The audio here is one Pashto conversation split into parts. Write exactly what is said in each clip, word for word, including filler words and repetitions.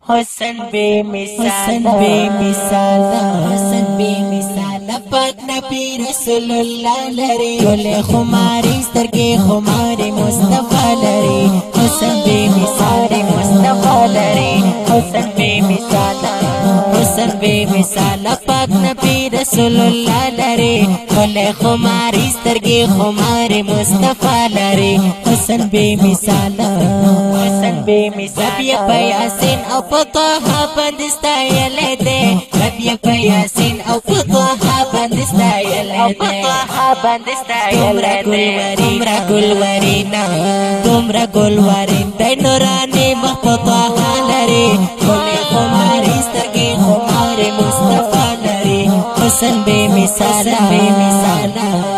حسن بے مثال حسن بے مثال حسن بے مثال پاک نبی رسول اللہ لری گل خماری سترګې خماری مصطفی لری حسن بے مثال مصطفی لری حسن بے مثال حسن بے مثال پاک نبی رسول اللہ لری گل خماری سترګې خماری مصطفی لری حسن بے مثال حسن بے مثال ربی په یاسین او په طه باندې ستایلې ده ربی په یاسین او په طه باندې ستایلې او ده پطه باندې تمرا ستایل گلوری تمرا گلوری نا تمرا گلوری د نورانی مخ په طه لري ګل خماري سترګې خماري مصطفی لري حسن بے مثال بے مثال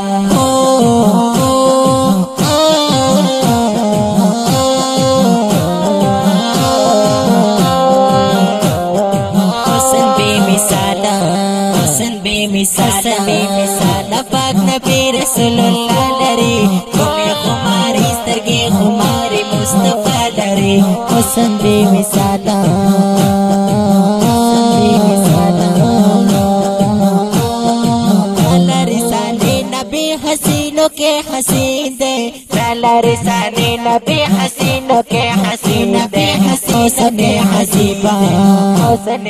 مثال بے مثال پاک نبی رسول اللہ لری گل خماری سترګې خماری مصطفی لری حسن بے مثال لرسانے نبی حسینوں کے حسین دے لرسانے نبی حسینوں کے حسین نبی حسین حسن عجیبا حسن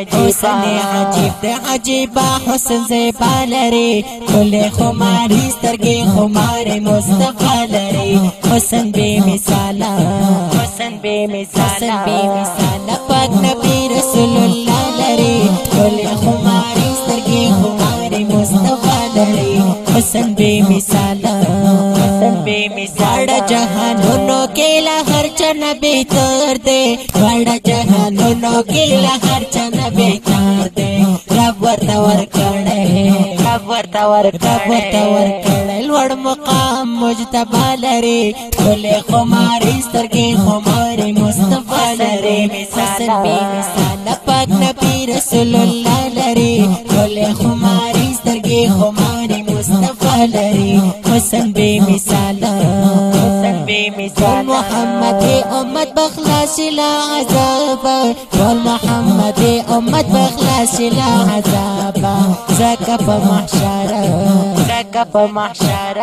حسن عجیب دے عجیبا حسن زیبا لری گل خماری سترګې خماری مصطفی لری حسن بے مثال حسن بے مثال حسن بے مثال پاک نبی رسول اللہ لری گل خماری سترګې خماری مصطفی لری حسن بے مثال حسن بے مثال بڑا جہانونو کے لہر چن بہتر دے بڑا جہانونو کے لہر چن بہتر دے رب ورتا ورکڑے رب ورتا ورکڑے رب ورتا ورکڑے لوڑ مقام مجتبی لری گل خماری سترګې خماری مصطفی لری حسن بے مثال پاک نبی رسول اللہ لری گل خماری سترګې خماری مصطفی لری حسن بے مثال حسن بے مثال محمد امت بخلاص لا عذاب والمحمد امت بخلاص لا عذاب زکا په محشر زکا په محشر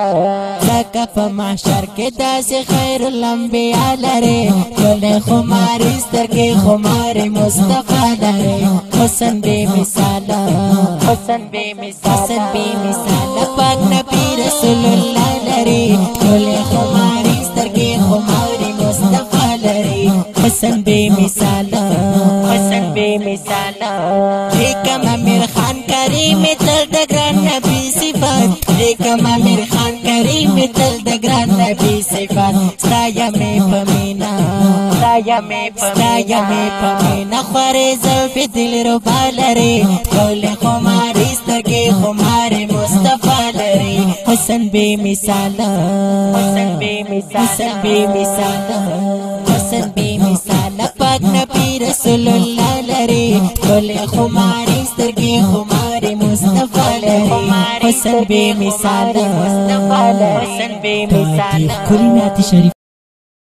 زکا په محشر کې داسې خیر الانبیاء لري گل خماری سترګې خماری مصطفی لري حسن بے مثال حسن بے مثال حسن بے مثال پاک نبی رسول اللہ لری گل خماری سترګې خماری مصطفی لری حسن بے مثال حسن بے مثال لیکم امیر خان کریم تل د ګران نبی صفات لیکم امیر خان کریم تل د ګران نبی صفات ستایا می پمینا ستایا می ستایا می پمینا خورې زلف دل ربا لری گل خماری سترګې خماری مصطفی لری حسن بے مثال حسن بے مثال حسن بے مثال حسن بے مثال پاک نبی رسول اللہ لری گل خماری سترګې خماری مصطفی لری حسن بے مثال مصطفی لری حسن بے مثال کلمات شریف